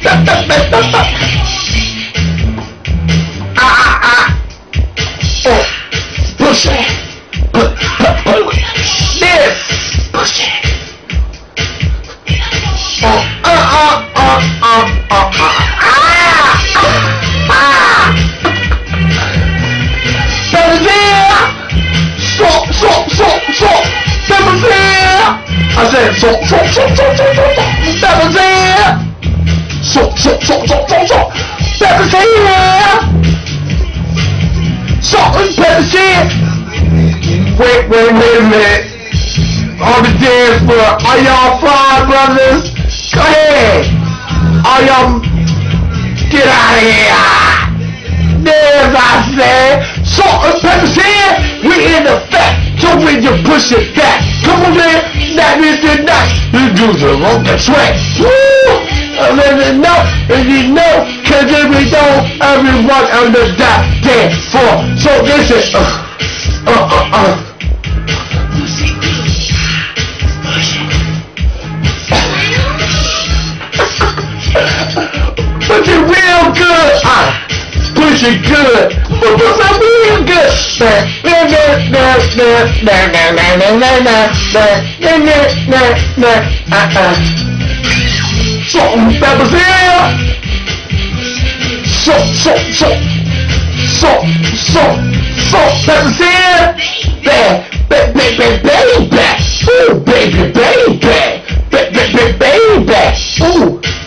Push it. This. Push it. I said, Pepper's here! Pepper's here! Salt and pepper's here! Wait a minute. On the dance floor, are y'all fine, brothers? Go ahead! Are y'all... Get out of here! There's, I said, salt and pepper's here! We in effect, so we just push it back. Come on, man, that is the night. You do the rope the sweat. Woo! And then enough, and you know, cause if we don't, everyone on the dance floor. So this is, Push it real good. Push it good. Push it real good. Salt and pepper's here. Salt, pepper's here. Baby. Ooh, baby. Ooh.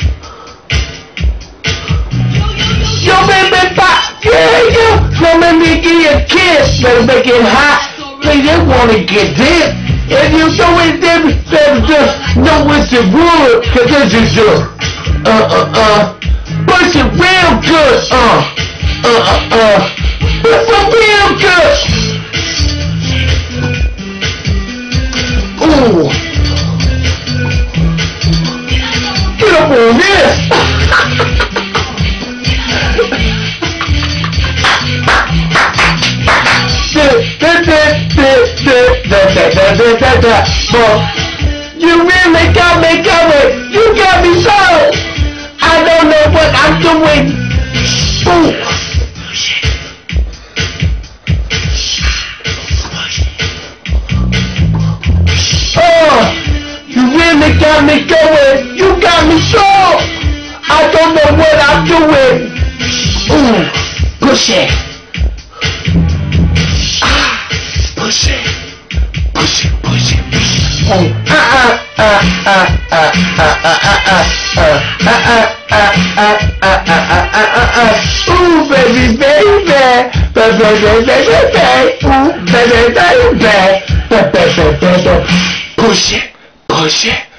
Yo, baby, pop. Yeah. No, let me give you a kiss. Better make it hot. They just wanna get this. If you know it's different, better just know it's your wood. Cause this is your, push it real good, push it real good. Ooh. Get up on this. But you really got me going. You got me sold. I don't know what I'm doing. Ooh. Oh, you really got me going. You got me sold. I don't know what I'm doing. Ooh, push it. Push it. Ooh, baby. Ooh, baby. Push it.